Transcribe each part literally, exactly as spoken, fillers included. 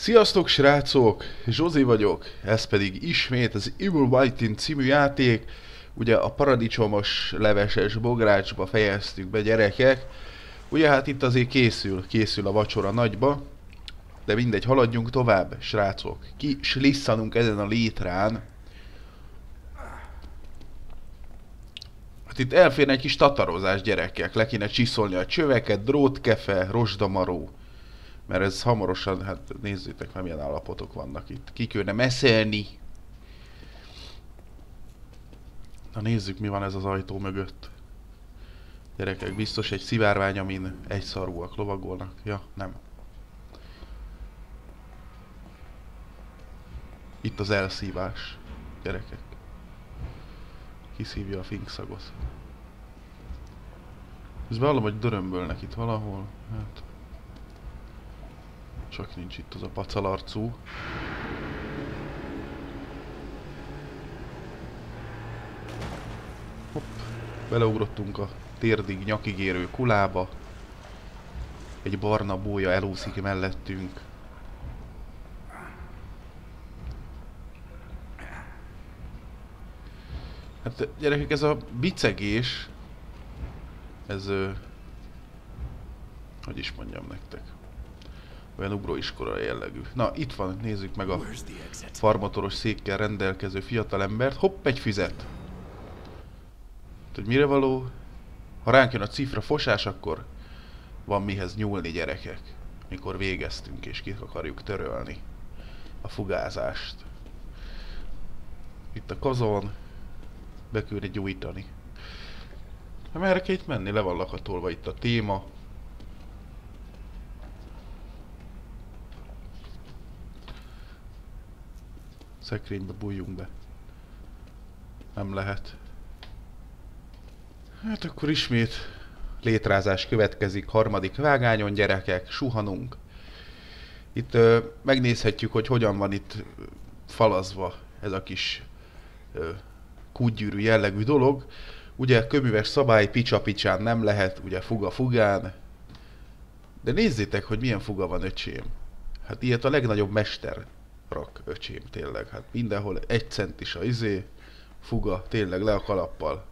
Sziasztok srácok! Zsózi vagyok, ez pedig ismét az Evil Within című játék. Ugye a paradicsomos leveses bográcsba fejeztük be, gyerekek. Ugye hát itt azért készül, készül a vacsora nagyba. De mindegy, haladjunk tovább, srácok. Ki slisszanunk ezen a létrán. Hát itt elférne egy kis tatarozás, gyerekek. Le kéne csiszolni a csöveket, drótkefe, rozsdamaró. Mert ez hamarosan, hát nézzétek meg milyen állapotok vannak itt. Ki kéne messzelni. Na nézzük, mi van ez az ajtó mögött. Gyerekek, biztos egy szivárvány, amin egyszarúak lovagolnak. Ja, nem. Itt az elszívás, gyerekek. Kiszívja a finkszagot. Közben hallom, hogy dörömbölnek itt valahol. Hát... Csak nincs itt az a pacalarcú. Hopp. Beleugrottunk a térdig nyakig érő kulába. Egy barna bója elúszik mellettünk. Hát gyerekek, ez a bicegés... Ez... Ö, hogy is mondjam nektek. Olyan ugróiskola jellegű. Na, itt van, nézzük meg a farmotoros székkel rendelkező fiatalembert. Hopp, egy füzet. Hogy mire való? Ha ránk jön a cifra fosás, akkor van mihez nyúlni, gyerekek. Mikor végeztünk és ki akarjuk törölni a fugázást. Itt a kazon. Be kéne gyújtani. Hát merre kell itt menni? Le van lakatolva itt a téma. Szekrénybe bújjunk be. Nem lehet. Hát akkor ismét létrázás következik harmadik vágányon, gyerekek. Suhanunk. Itt ö, megnézhetjük, hogy hogyan van itt falazva ez a kis ö, kútgyűrű jellegű dolog. Ugye köműves szabály, picsa-picsán nem lehet, ugye fuga-fugán. De nézzétek, hogy milyen fuga van, öcsém. Hát ilyet a legnagyobb mester rak, öcsém, tényleg. Hát mindenhol egy centis a izé, fuga, tényleg le a kalappal.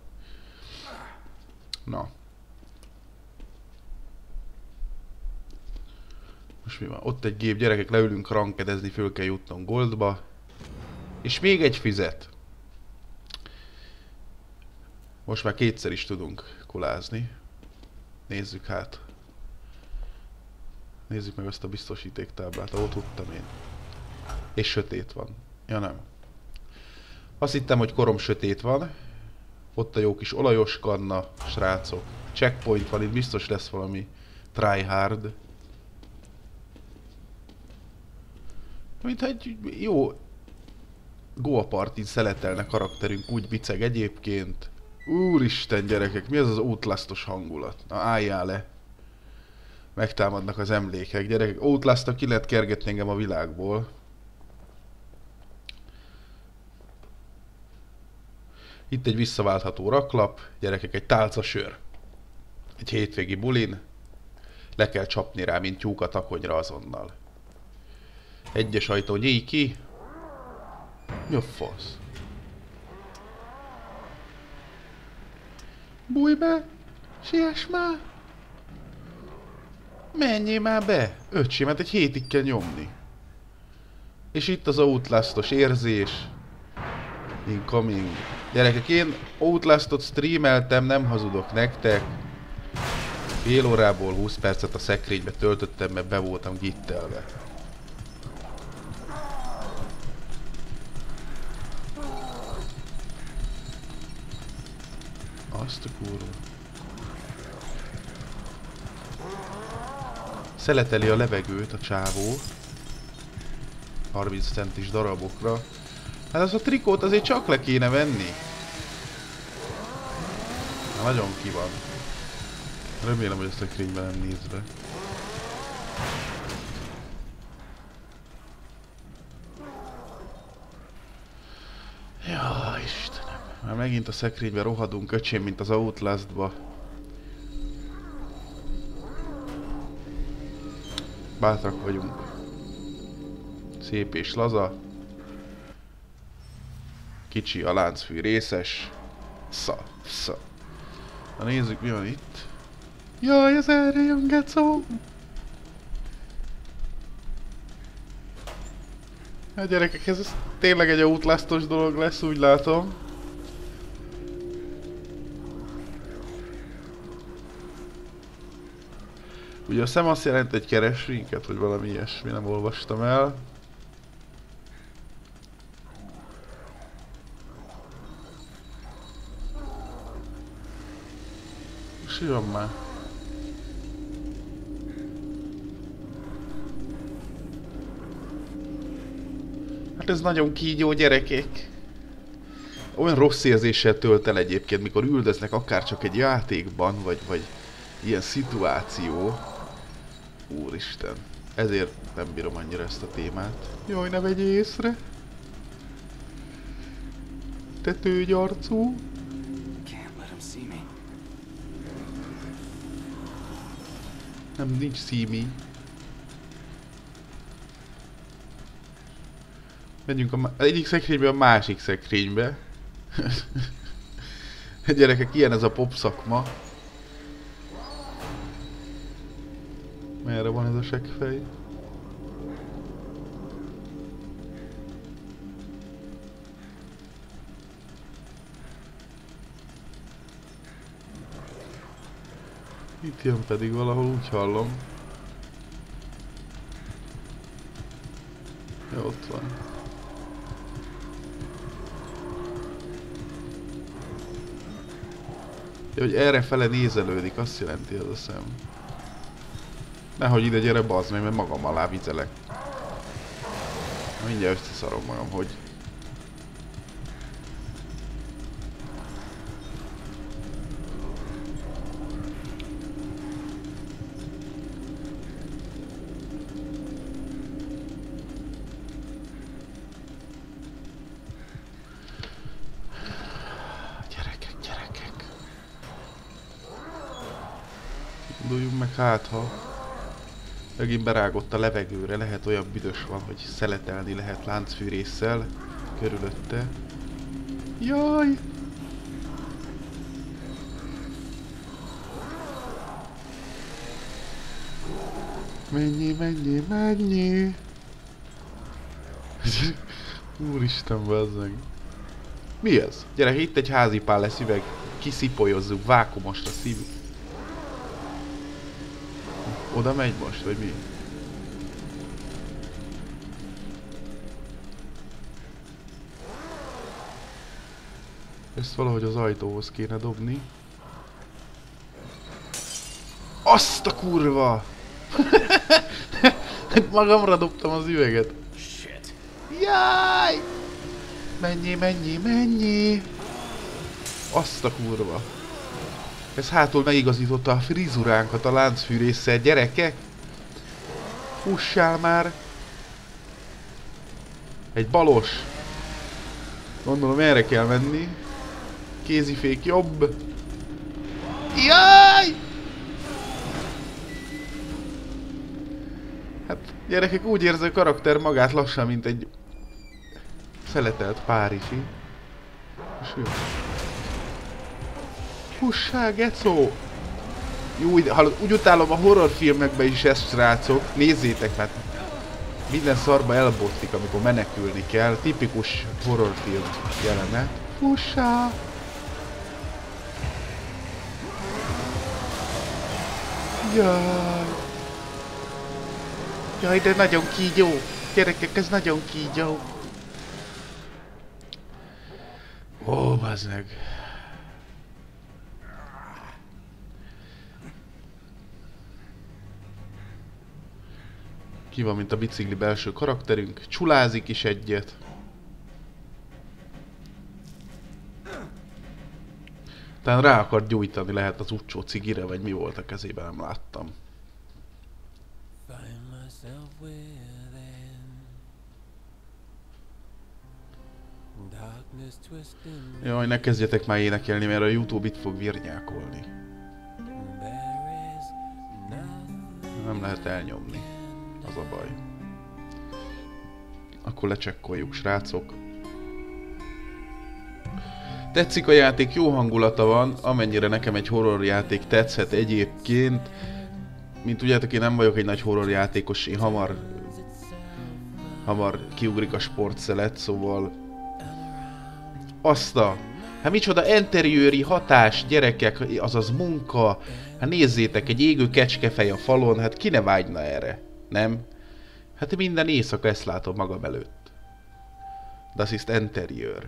Na. Most mi van? Ott egy gép, gyerekek, leülünk rankedezni, föl kell jutnunk goldba. És még egy fizet. Most már kétszer is tudunk kulázni. Nézzük hát. Nézzük meg azt a biztosítéktáblát, ahol tudtam én. És sötét van. Ja nem. Azt hittem, hogy korom sötét van. Ott a jó kis olajos kanna, srácok. Checkpoint van, itt biztos lesz valami tryhard. Mint egy jó Go Partin szeletelne karakterünk, úgy biceg egyébként. Úristen, gyerekek, mi az az Outlast-os hangulat? Na álljál le. Megtámadnak az emlékek, gyerekek. Outlast-tal ki lehet kergetni engem a világból. Itt egy visszaváltható raklap, gyerekek, egy tálca sör. Egy hétvégi bulin. Le kell csapni rá, mint tyúk a takonyra azonnal. Egyes ajtó, nyíj ki. Mi a fasz? Bújj be! Siess már! Menjél már be! Öcsém, hát egy hétig kell nyomni. És itt az Outlast-os érzés. Incoming. Gyerekek, én Outlast-ot streameltem, nem hazudok nektek. Fél órából húsz percet a szekrénybe töltöttem, mert be voltam gittelve. Azt a kurva. Szeleteli a levegőt a csávó. harminc centis darabokra. Hát az a trikót azért csak le kéne venni. Na, nagyon ki van. Remélem, hogy a szekrényben nem néz be. Ja, Istenem. Már megint a szekrénybe rohadunk, öcsém, mint az Outlast-ba. Bátrak vagyunk. Szép és laza. Kicsi a láncfű részes. Sza, sza. Na nézzük, mi van itt. Jaj, ez erre jön, gecó! Hát gyerekek, ez tényleg egy Outlast-os dolog lesz, úgy látom. Ugye a szem azt jelenti, hogy keres minket, vagy valami ilyesmi, nem olvastam el. És jön már. Hát ez nagyon kígyó, gyerekek. Olyan rossz érzéssel tölt el egyébként, mikor üldöznek akár csak egy játékban, vagy, vagy ilyen szituáció. Úristen. Ezért nem bírom annyira ezt a témát. Jaj, ne vegyél észre! Te tőgyarcú! Nem, nincs szími. Menjünk a egyik szekrénybe a másik szekrénybe. Gyerekek, ilyen ez a pop szakma. Merre van ez a seggfej? Itt jön pedig valahol, úgy hallom. Ja, ott van. Ja, hogy erre fele nézelődik, azt jelenti ez a szem. Nehogy ide gyere, bazd meg, mert magam alá vizelek. Mindjárt összeszarom magam, hogy... Gyerekek, gyerekek. Induljunk meg, hát ha... Megint berágott a levegőre, lehet olyan büdös van, hogy szeletelni lehet láncfűrésszel körülötte. Jaj! Mennyi, mennyi, mennyi! Úristen, bazzeg! Mi ez? Gyere, itt egy házipál lesz üveg, kiszipolyozzuk, vákumosra szívjuk. Oda megy most, vagy mi? Ezt valahogy az ajtóhoz kéne dobni. Azt a kurva! Magamra dobtam az üveget. Jaj! Mennyi, mennyi, mennyi! Azt a kurva! Ez hátul megigazította a frizuránkat a láncfűrésszel, gyerekek! Fussál már! Egy balos! Gondolom erre kell menni. Kézifék jobb. Jaj! Hát gyerekek, úgy érzi a karakter magát lassan, mint egy szeletelt párisi. És jó. Fussál, gecó! Jó, úgy utálom a horrorfilmekben is ezt, srácok. Nézzétek, mert minden szarba elbotlik, amikor menekülni kell. Tipikus horrorfilm jelenet. Fussál! Jaj! Jaj, de nagyon kígyó! Gyerekek, ez nagyon kígyó! Ó, bazd meg! Ki van, mint a bicikli belső karakterünk. Csulázik is egyet. Talán rá akart gyújtani lehet az utcsó cigire, vagy mi volt a kezében, nem láttam. Jaj, ne kezdjetek már énekelni, mert a YouTube itt fog virnyákolni. Nem lehet elnyomni. Az a baj. Akkor lecsekkoljuk, srácok. Tetszik a játék, jó hangulata van, amennyire nekem egy horror játék tetszhet egyébként. Mint tudjátok, én nem vagyok egy nagy horror játékos, én hamar, hamar kiugrik a sportszelet, szóval... Azt a... Hát micsoda interiőri hatás, gyerekek, azaz munka. Hát nézzétek, egy égő kecskefej a falon, hát ki ne vágyna erre, nem? Hát minden éjszaka ezt látom magam előtt. Das ist interiőr.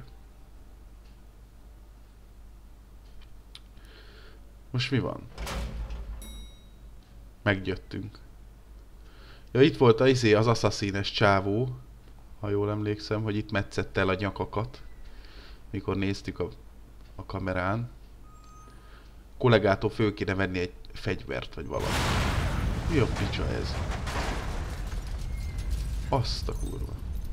Most mi van? Meggyöttünk. Ja, itt volt a izé, az assassines csávó. Ha jól emlékszem, hogy itt metszette el a nyakakat. Mikor néztük a, a kamerán. Kollégától föl kéne venni egy fegyvert, vagy valami. Mi a picsa ez? Azt a kurva.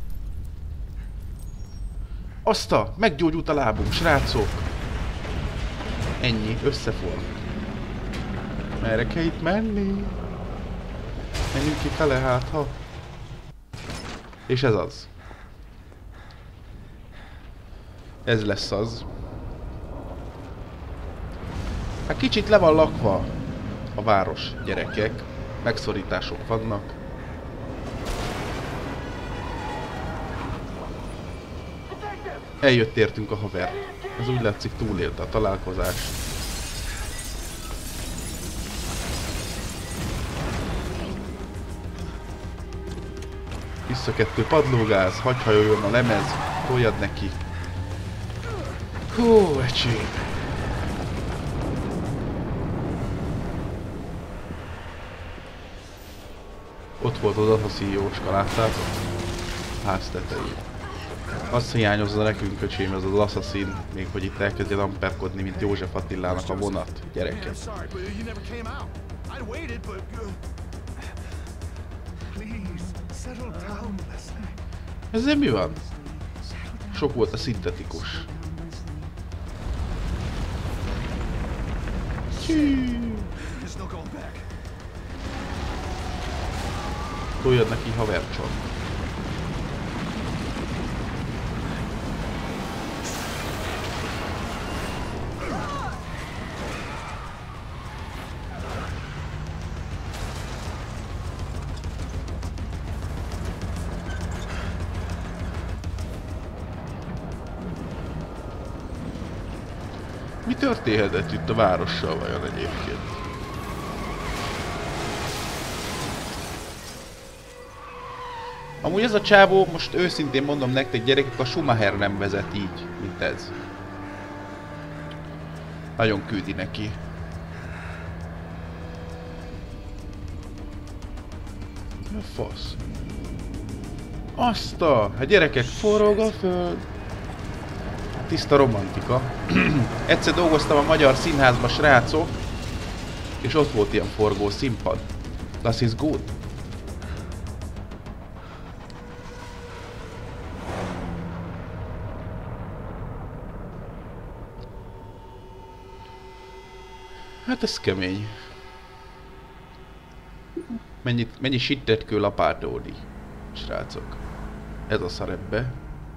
Azt a! Meggyógyult a lábunk, srácok! Ennyi, összefort. Merre kell itt menni? Menjünk ki fele, hát ha. És ez az. Ez lesz az. Hát kicsit le van lakva a város, gyerekek. Megszorítások vannak. Eljött értünk a haver. Ez úgy látszik túlélte a találkozás. Vissza kettő padlógáz, hagyj hajoljon a lemez, toljad neki. Hú, ecsém. Ott volt az Assassin Jóska, láttátok? Ház tetején. Azt hiányozza nekünk, öcsém, ez az Assassin, még hogy itt elkezdjen amperkodni, mint József Attilának a vonat, gyerekek. Ezzel mi van? Sok volt a szintetikus. Toljad neki havercsot. Mi történhetett itt a várossal vajon egyébként? Amúgy ez a csávó, most őszintén mondom nektek, gyerekek, a Schumacher nem vezet így, mint ez. Nagyon küldi neki. Mi a fasz? Azt a... Hát gyerekek, forog a föld. Tiszta romantika. Egyszer dolgoztam a Magyar Színházba, srácok, és ott volt ilyen forgó színpad. Das ist gut. Hát ez kemény. Mennyit, mennyi sittet kell lapátolni, srácok. Ez a szar ebbe.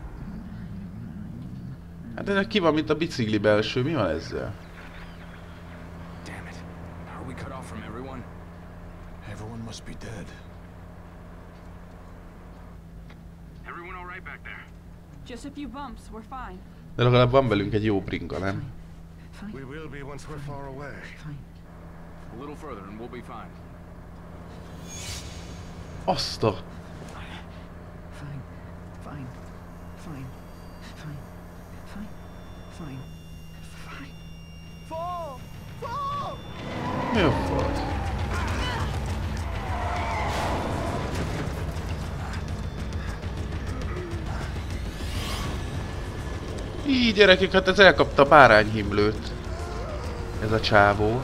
Hát ennek ki van, mint a bicikli belső, mi van ezzel? Damn it. Are we cut off from everyone? Everyone must be dead. Everyone all right back there? Just a few bumps, we're fine. De legalább van velünk egy jó bringa, nem? Fine. We will be once we're far away. Fine. A little further and we'll be fine. Azt a... Fine. Fine. Fine. Fine. Fine. Fine. Fine. Fall! Fall! Mi a fasz? Így gyerekek, hát ez elkapta a bárányhimlőt. Ez a csávó.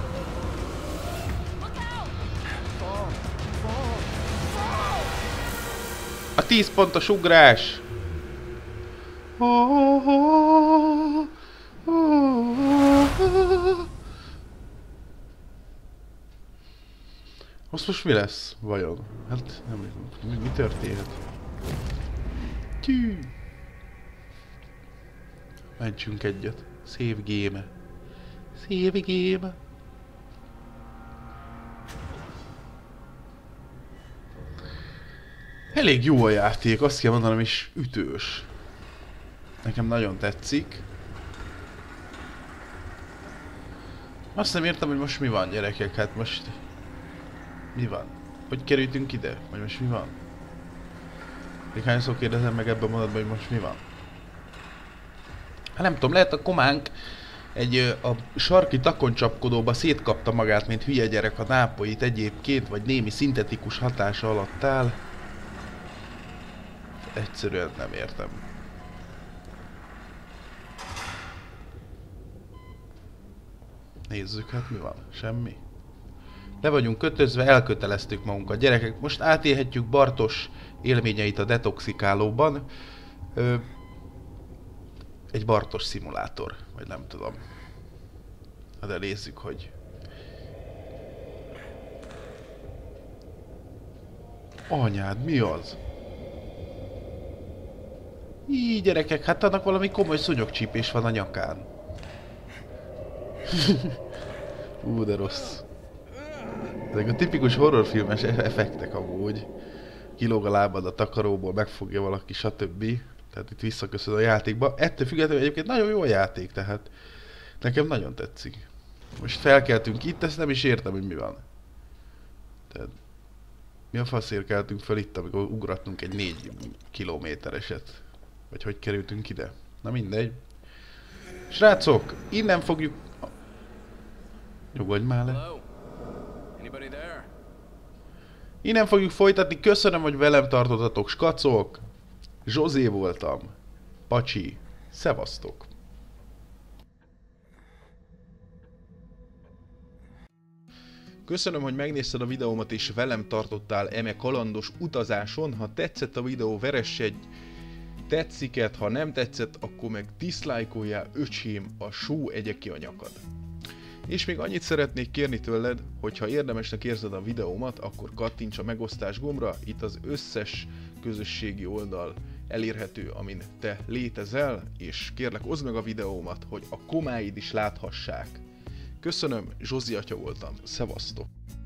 A tíz pontos ugrás! Most most mi lesz, vajon? Hát nem mi, mi történhet? Tű! Mentsünk egyet. Save game. Save game. Elég jó a játék, azt kell mondanom, és ütős. Nekem nagyon tetszik. Azt nem értem, hogy most mi van, gyerekek, hát most... Mi van? Hogy kerültünk ide? Vagy most mi van? Még hányszor kérdezem meg ebben a mondatban, hogy most mi van? Hát nem tudom, lehet a kománk egy a sarki takoncsapkodóba szétkapta magát, mint hülye gyerek a nápolyt egyébként, vagy némi szintetikus hatása alatt áll. Egyszerűen nem értem. Nézzük, hát mi van? Semmi. Le vagyunk kötözve, elköteleztük magunkat. Gyerekek, most átélhetjük Bartos élményeit a detoxikálóban. Ö, egy Bartos szimulátor, vagy nem tudom. De nézzük, hogy... Anyád, mi az? Így, gyerekek, hát annak valami komoly szúnyogcsípés van a nyakán. Ú, de rossz. Ezek a tipikus horrorfilmes effektek amúgy. Kilóg a lábad a takaróból, megfogja valaki, stb. Tehát itt visszaköszön a játékba. Ettől függetlenül egyébként nagyon jó a játék, tehát nekem nagyon tetszik. Most felkeltünk itt, ezt nem is értem, hogy mi van. Tehát mi a faszért keltünk fel itt, amikor ugrattunk egy négy kilométereset? Vagy hogy kerültünk ide? Na mindegy. Srácok, innen fogjuk... Nyugodj már le. Innen fogjuk folytatni. Köszönöm, hogy velem tartottatok, skacok. Zsozé voltam. Pacsi. Szevasztok. Köszönöm, hogy megnézted a videómat és velem tartottál eme kalandos utazáson. Ha tetszett a videó, veress egy tetsziket, ha nem tetszett, akkor meg diszlájkoljál, öcsém, a só egye ki a nyakad. És még annyit szeretnék kérni tőled, hogy ha érdemesnek érzed a videómat, akkor kattints a megosztás gombra, itt az összes közösségi oldal elérhető, amin te létezel, és kérlek, oszd meg a videómat, hogy a komáid is láthassák. Köszönöm, Zsozi atya voltam, szevasztok!